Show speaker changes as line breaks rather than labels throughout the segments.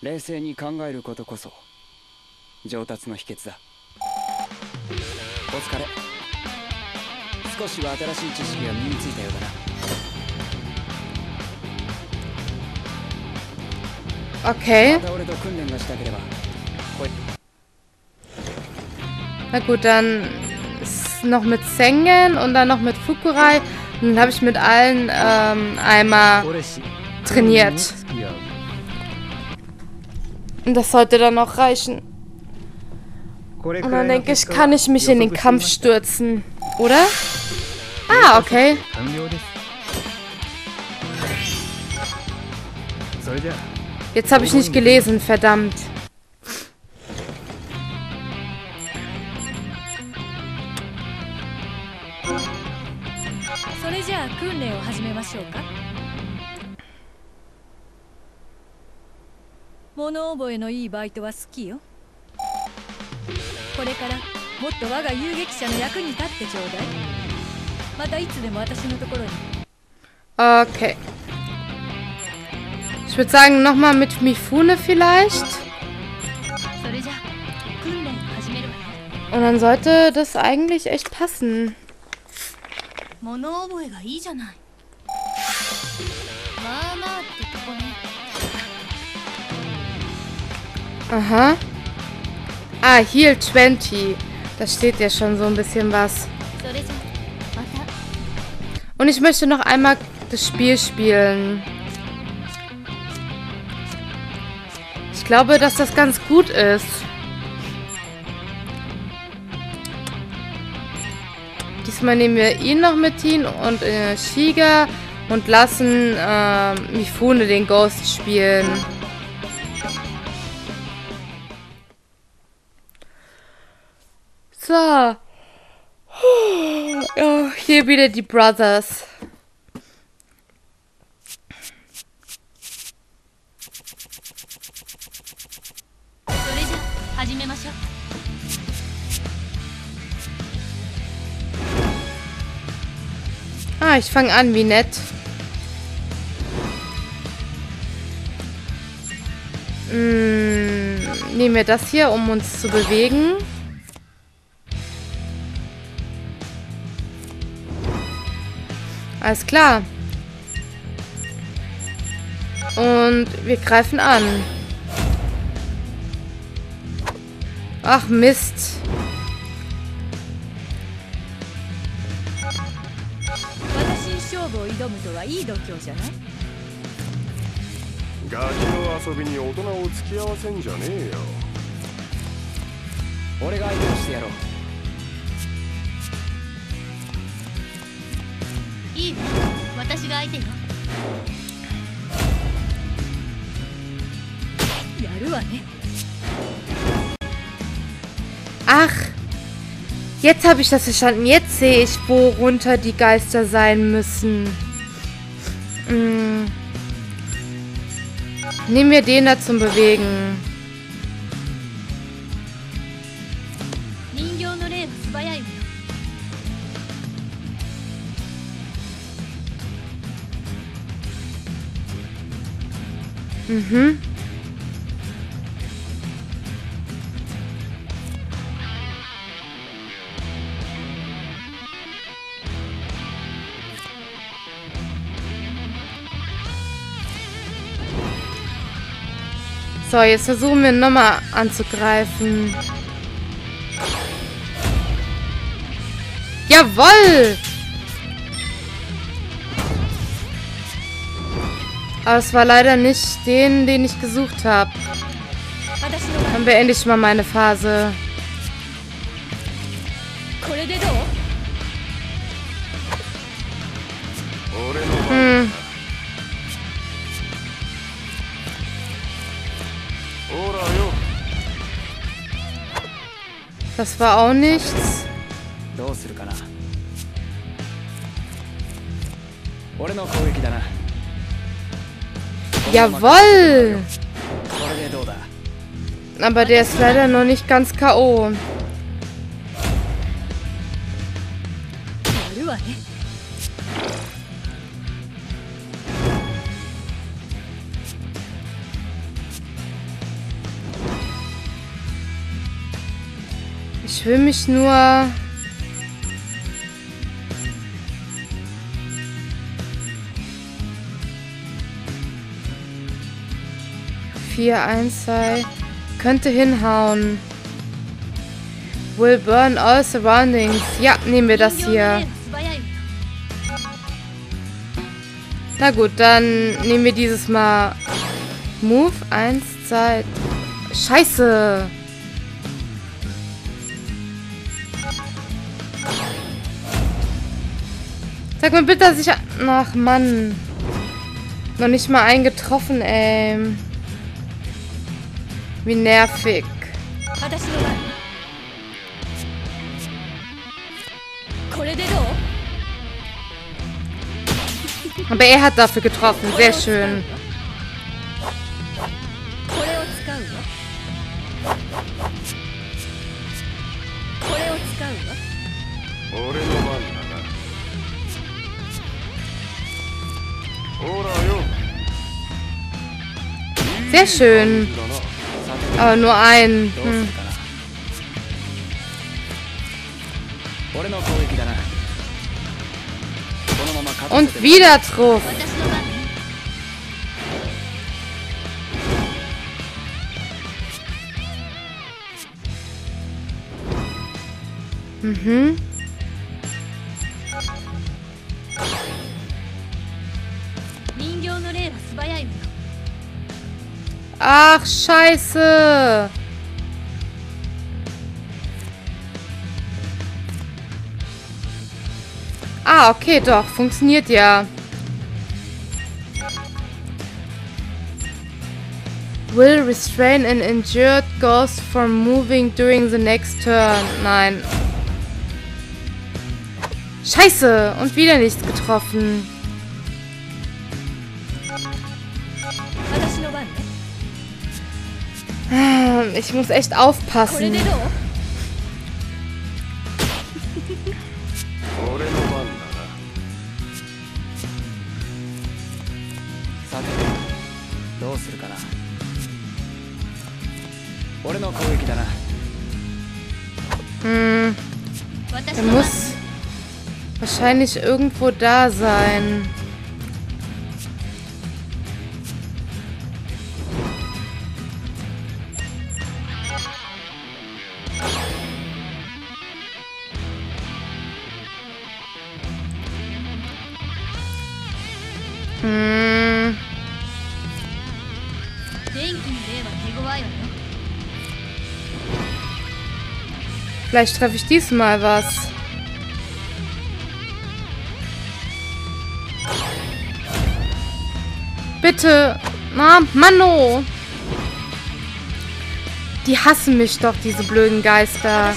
冷静に考えることこそ上達の秘訣だ。お疲れ。少しは新しい知識が身についたようだな。
Okay.
また俺と訓練がしたければ。
Na gut, dann ist noch mit Sengen und dann noch mit Fukurai. Und dann habe ich mit allen einmal trainiert. Und das sollte dann noch reichen. Und dann denke ich, kann ich mich in den Kampf stürzen. Oder? Ah, okay. Jetzt habe ich nicht gelesen, verdammt. Okay. Ich würde sagen, nochmal mit Mifune vielleicht. Und dann sollte das eigentlich echt passen. Aha. Ah, Heal 20. Da steht ja schon so ein bisschen was. Und ich möchte noch einmal das Spiel spielen. Ich glaube, dass das ganz gut ist. Diesmal nehmen wir ihn noch mit hin und Shiga und lassen Mifune den Ghost spielen. So. Oh, hier wieder die Brothers. Ah, ich fange an, wie nett. Nehmen wir das hier, um uns zu bewegen. Alles klar. Und wir greifen an. Ach, Mist. Ach, jetzt habe ich das verstanden. Jetzt sehe ich, worunter die Geister sein müssen. Nehmen wir den da zum Bewegen. Mhm. So, jetzt versuchen wir nochmal anzugreifen. Jawoll! Aber es war leider nicht den ich gesucht habe. Dann beende ich mal meine Phase. Das war auch nichts. Jawoll! Aber der ist leider noch nicht ganz K.O. Ich will mich nur... 4-1-2. Könnte hinhauen. Will burn all surroundings. Ja, nehmen wir das hier. Na gut, dann nehmen wir dieses Mal Move 1, 2. Scheiße! Sag mir bitte, dass ich... Ach, Mann. Noch nicht mal einen getroffen, ey. Wie nervig. Aber er hat dafür getroffen. Sehr schön. Sehr schön. Aber nur ein. Und wieder Truff. Mhm. Ach, scheiße. Ah, okay, doch. Funktioniert ja. Will restrain an injured ghost from moving during the next turn. Nein. Scheiße. Und wieder nichts getroffen. Ich muss echt aufpassen. Er muss wahrscheinlich irgendwo da sein. Vielleicht treffe ich diesmal was. Bitte. Na, Manno. Die hassen mich doch, diese blöden Geister.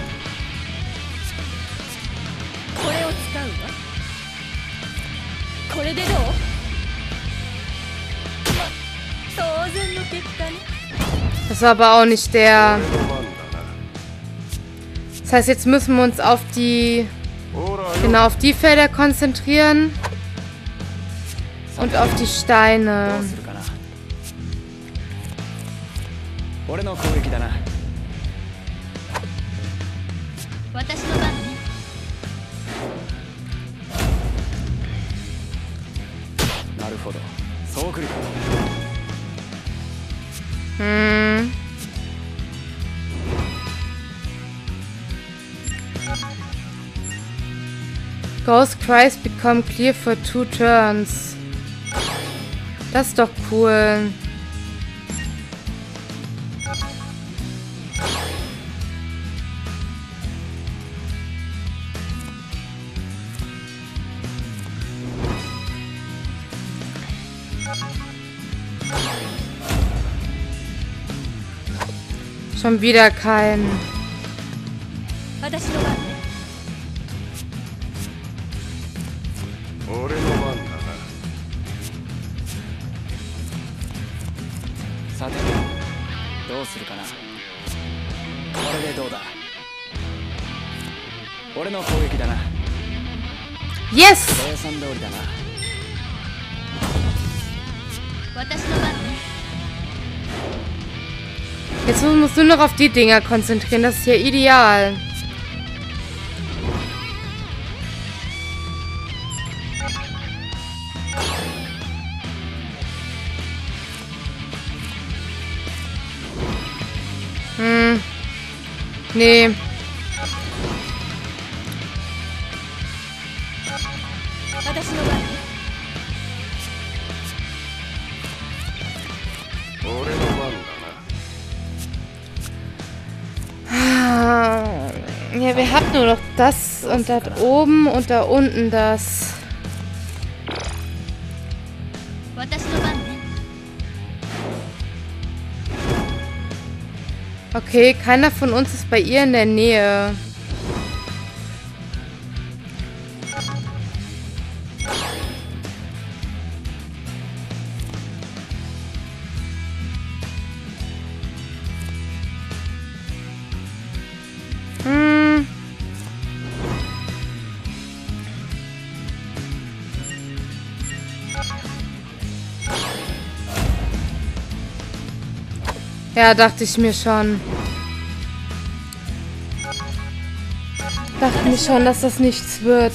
Das war aber auch nicht der... Das heißt, jetzt müssen wir uns auf die... Genau, auf die Felder konzentrieren. Und auf die Steine. Ghost cries become clear for 2 turns. Das ist doch cool. Schon wieder kein... Yes! Jetzt musst du noch auf die Dinger konzentrieren. Das ist ja ideal. Nee. Ja, wir haben nur noch das und da oben und da unten das. Okay, keiner von uns ist bei ihr in der Nähe. Ja, dachte ich mir schon. Dachte mir schon, dass das nichts wird.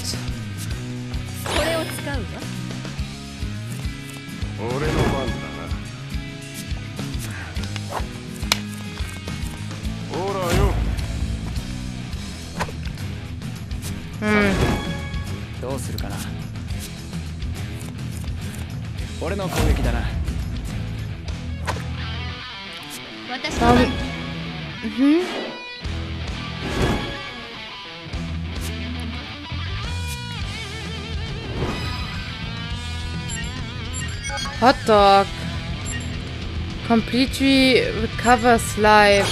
Hotdog. Completely recovers life.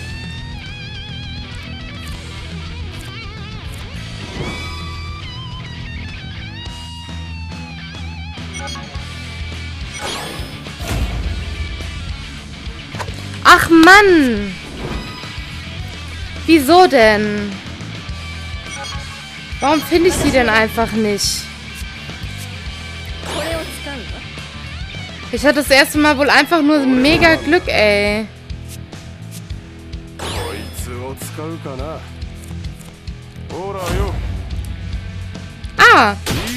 Ach Mann! Wieso denn? Warum finde ich sie denn einfach nicht? Ich hatte das erste Mal wohl einfach nur mega Glück, ey. Ah!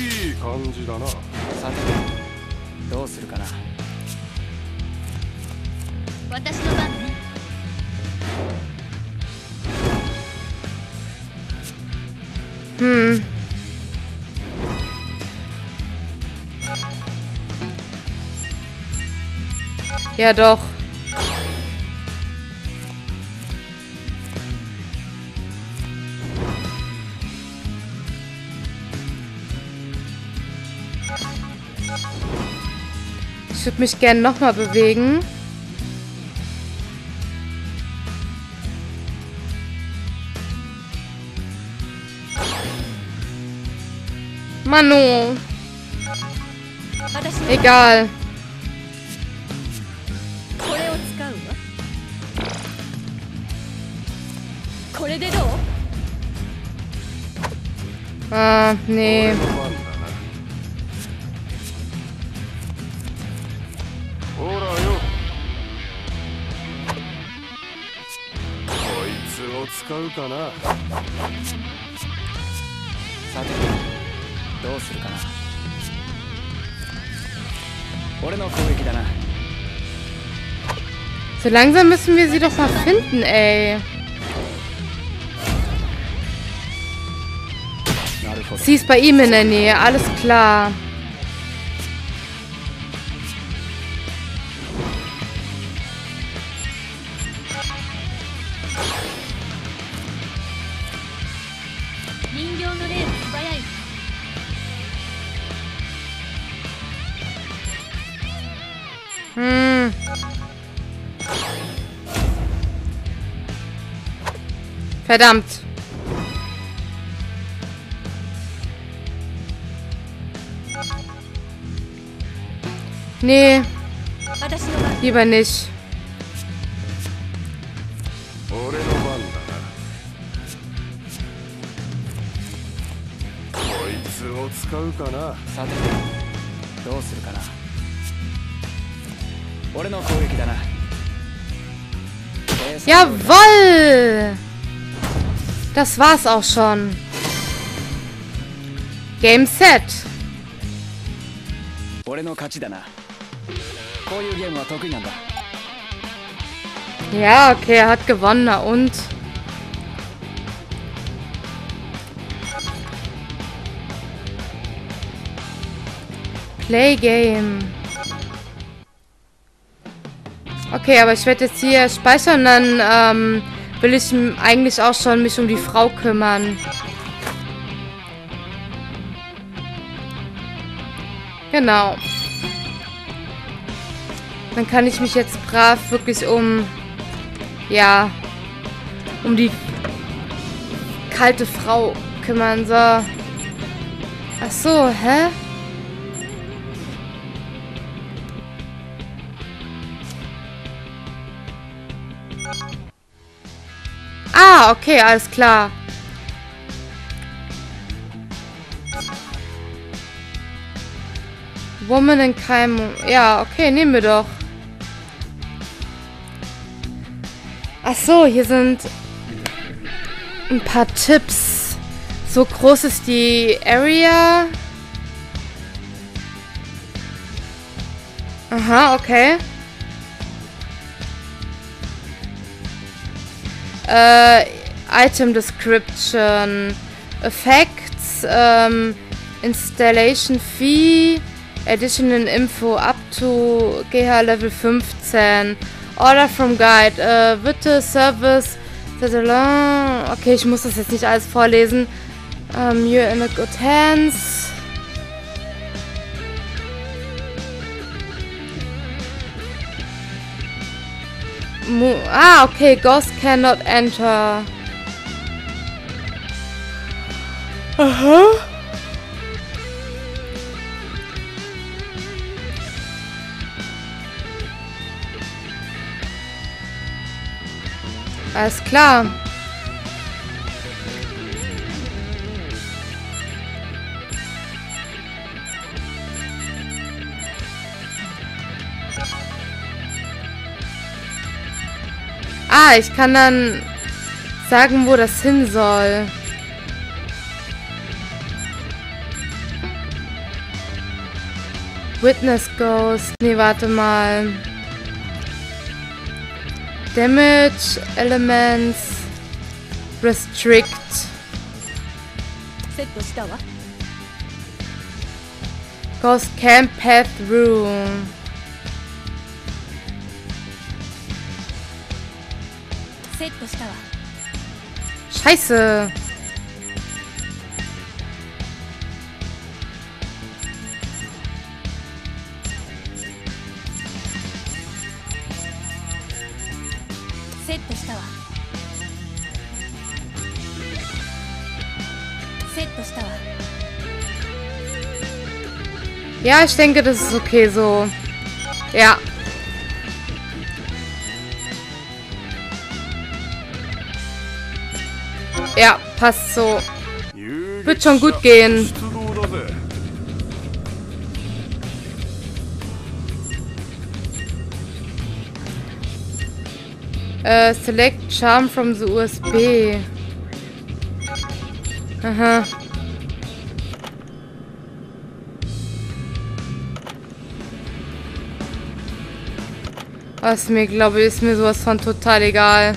Ja, doch. Ich würde mich gerne nochmal bewegen. Manu. Egal. Ah, nee. So langsam müssen wir sie doch mal finden, ey. Sie ist bei ihm in der Nähe, alles klar. Verdammt. Nee. Lieber nicht. Jawoll! Das war's auch schon. Game Set. Ja, okay, er hat gewonnen, na und? Play Game. Okay, aber ich werde jetzt hier speichern, dann will ich eigentlich auch schon mich um die Frau kümmern. Genau. Dann kann ich mich jetzt brav wirklich um die kalte Frau kümmern. So. Ach so, hä? Ah, okay, alles klar. Woman in Crime. Ja, okay, nehmen wir doch. Ach so, hier sind ein paar Tipps. So groß ist die Area. Aha, okay. Item Description. Effects. Installation Fee. Additional Info up to GH Level 15. Order from Guide. Bitte Service. Okay, ich muss das jetzt nicht alles vorlesen. You're in a good hands. Okay. Ghost cannot enter. Aha. Alles klar. Ah, ich kann dann sagen, wo das hin soll. Witness Ghost. Nee, warte mal. Damage, Elements, Restrict. Ghost can't pass through. Scheiße. Ja, ich denke, das ist okay so. Ja. Ja, passt so. Wird schon gut gehen. Select Charm from the USB. Aha. Was mir, glaube ich, ist mir sowas von total egal.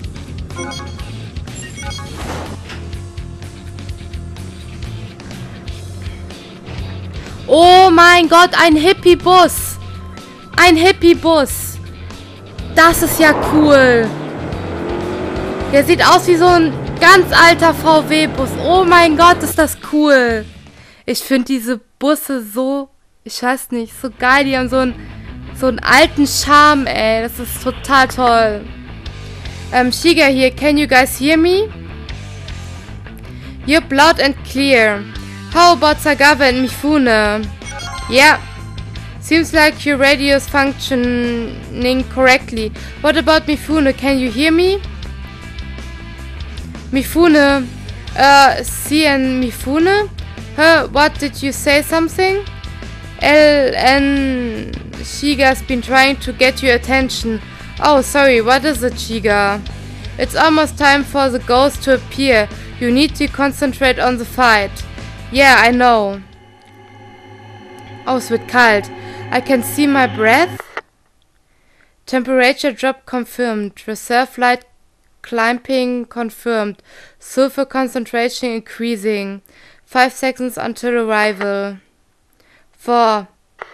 Oh mein Gott, ein Hippie-Bus. Ein Hippie-Bus. Das ist ja cool. Der sieht aus wie so ein ganz alter VW-Bus. Oh mein Gott, ist das cool. Ich finde diese Busse so, ich weiß nicht, so geil. Die haben so einen alten Charme, ey. Das ist total toll. Shiga hier, can you guys hear me? You're loud and clear. How about Sagawa and Mifune? Yeah. Seems like your radio is functioning correctly. What about Mifune? Can you hear me? Mifune. C and Mifune? Huh? What did you say something? L and Shiga's been trying to get your attention. Oh, sorry, what is it, Chiga? It's almost time for the ghost to appear. You need to concentrate on the fight. Yeah, I know. Oh, es wird kalt. I can see my breath. Temperature drop confirmed. Reserve light climbing confirmed. Sulfur concentration increasing. 5 seconds until arrival. 4.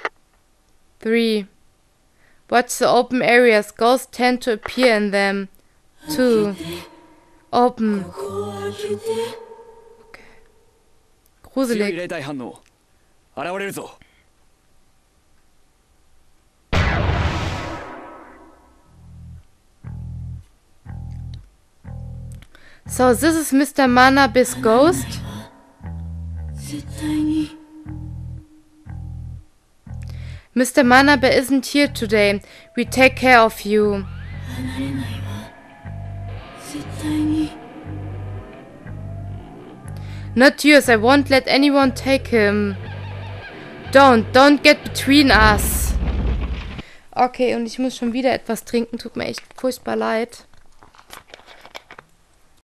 3. Watch the open areas. Ghosts tend to appear in them. 2. Open. Okay. Gruselig. So, this is Mr. Manabe's ghost. Mr. Manabe isn't here today. We take care of you. Not yours. I won't let anyone take him. Don't get between us. Okay, und ich muss schon wieder etwas trinken. Tut mir echt furchtbar leid.